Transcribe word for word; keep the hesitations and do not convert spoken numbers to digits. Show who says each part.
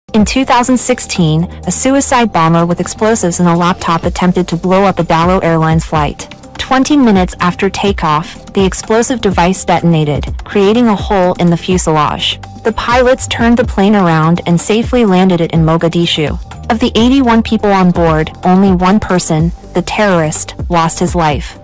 Speaker 1: In two thousand sixteen, a suicide bomber with explosives in a laptop attempted to blow up a Daallo Airlines flight. Twenty minutes after takeoff, the explosive device detonated, creating a hole in the fuselage. The pilots turned the plane around and safely landed it in Mogadishu. Of the eighty-one people on board, only one person, the terrorist, lost his life.